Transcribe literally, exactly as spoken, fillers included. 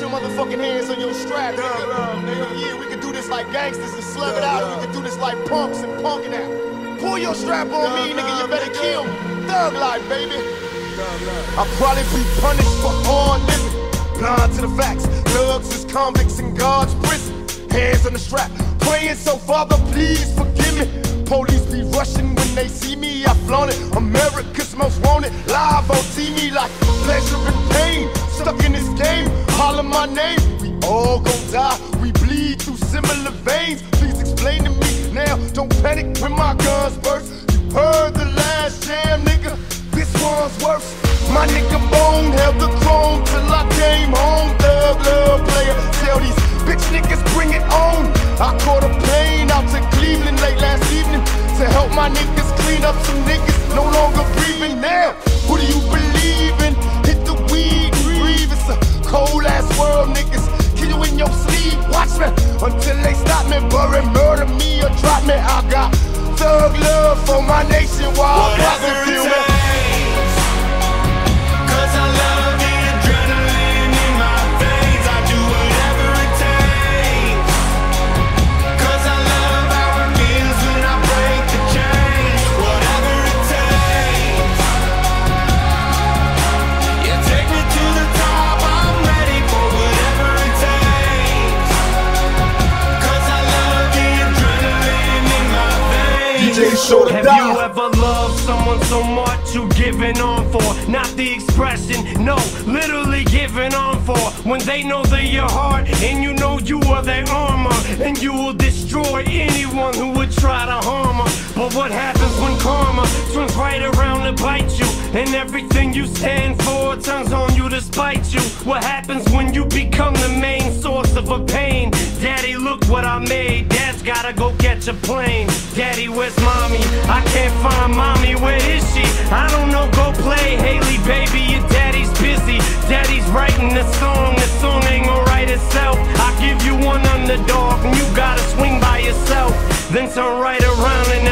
your motherfucking hands on your strap, nigga. Love, nigga. Yeah, we can do this like gangsters and slug it out. We can do this like punks and punking out. Pull your strap on Thug me, nigga, you better nigga. Kill me. Thug life, baby. I'll probably be punished for hard living. Blind to the facts. Thugs is convicts in God's prison. Hands on the strap. Praying so, Father, please forgive me. Police be rushing when they see me. I flaunt it. America's most wanted. Live on T V like pleasure and pain. Stuck in this game. Holler my name. We all gon' die. We bleed through similar veins. Please explain to me now. Don't panic when my guns burst. You heard the last jam, nigga. This one's worse. My nigga Bone held the throne till I came home. Thug love player. Tell these bitch niggas bring it on. I caught a plane out to Cleveland late last evening to help my niggas clean up some niggas no longer breathing now. Who do you believe in? Hit the weed, breathe. It's a cold ass world, niggas. Kill you in your sleep, watch me until they stop me, bury, murder me or drop me. I got thug love for my nation while I feel me. Have you ever loved someone so much you giving on for? Not the expression, no, literally giving on for. When they know they're your heart and you know you are their armor, and you will destroy anyone who would try to harm her. But what happens when karma turns right around to bite you, and everything you stand for turns on you to spite you? What happens when you become the main source of a pain? Daddy, look what I made. Dad's gotta go catch a plane. Daddy, where's mommy? I can't find mommy, where is she? I don't know, go play Haley, baby, your daddy's busy. Daddy's writing the song, the song ain't gonna write itself. I give you one underdog and you gotta swing by yourself. Then turn right around and